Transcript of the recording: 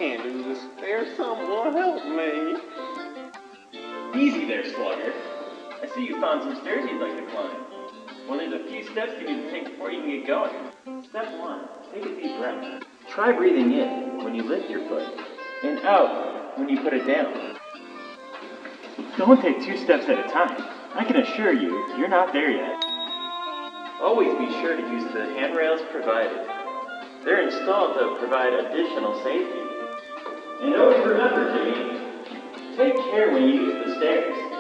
can't do this. There's someone help me. Easy there, slugger. I see you found some stairs you'd like to climb. Well, there's a few steps you need to take before you can get going. Step 1, take a deep breath. Try breathing in when you lift your foot, and out when you put it down. Don't take 2 steps at a time. I can assure you, you're not there yet. Always be sure to use the handrails provided. They're installed to provide additional safety. And always remember, Jimmy, take care when you use the stairs.